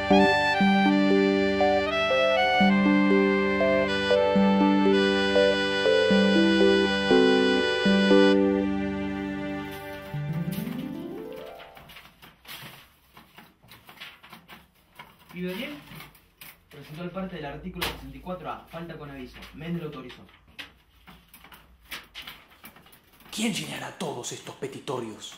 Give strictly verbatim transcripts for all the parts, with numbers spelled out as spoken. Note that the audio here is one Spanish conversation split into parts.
¿Vive bien? Presentó el parte del artículo sesenta y cuatro A, falta con aviso. Méndez lo autorizó. ¿Quién llenará todos estos petitorios?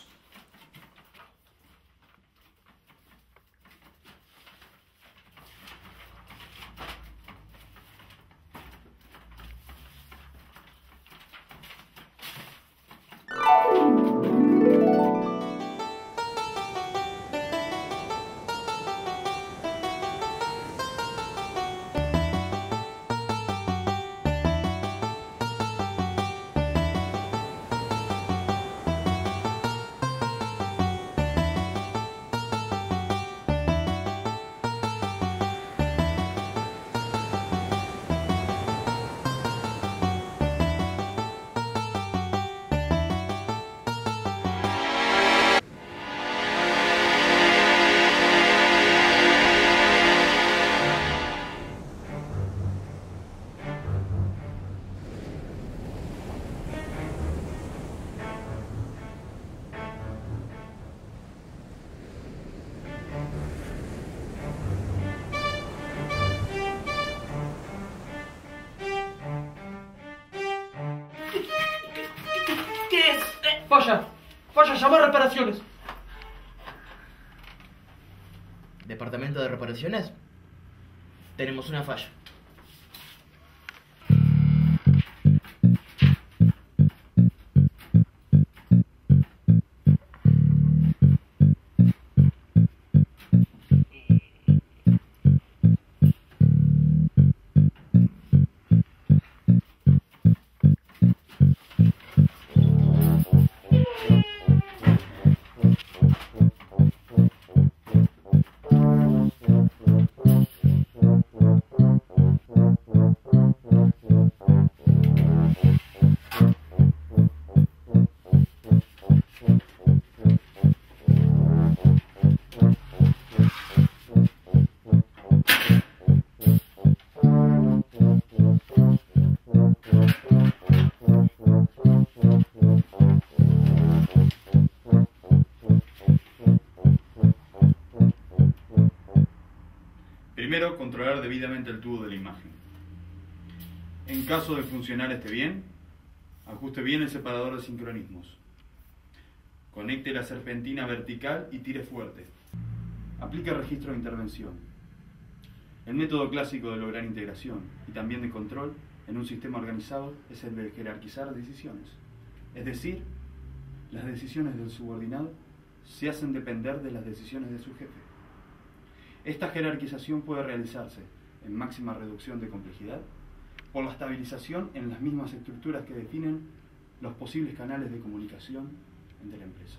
¿Qué es? Eh, falla. Falla, llama a reparaciones. ¿Departamento de reparaciones? Tenemos una falla. Primero, controlar debidamente el tubo de la imagen. En caso de funcionar este bien, ajuste bien el separador de sincronismos. Conecte la serpentina vertical y tire fuerte. Aplique registro de intervención. El método clásico de lograr integración y también de control en un sistema organizado es el de jerarquizar decisiones. Es decir, las decisiones del subordinado se hacen depender de las decisiones de su jefe. Esta jerarquización puede realizarse en máxima reducción de complejidad por la estabilización en las mismas estructuras que definen los posibles canales de comunicación entre la empresa.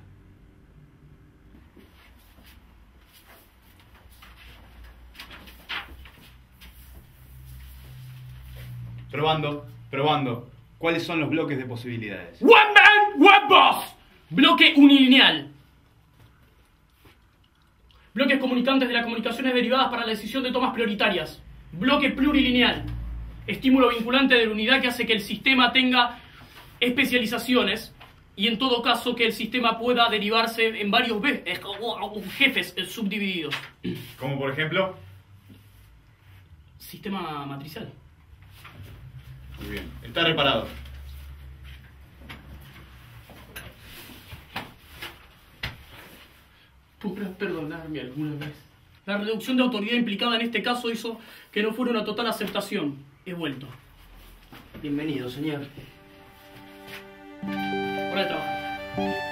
Probando, probando. ¿Cuáles son los bloques de posibilidades? One man, one boss. Bloque unilineal. Bloques comunicantes de las comunicaciones derivadas para la decisión de tomas prioritarias. Bloque plurilineal. Estímulo vinculante de la unidad que hace que el sistema tenga especializaciones y en todo caso que el sistema pueda derivarse en varios jefes subdivididos. Como por ejemplo... Sistema matricial. Muy bien. Está reparado. ¿Podrás perdonarme alguna vez? La reducción de autoridad implicada en este caso hizo que no fuera una total aceptación. He vuelto. Bienvenido, señor. Hora de trabajo.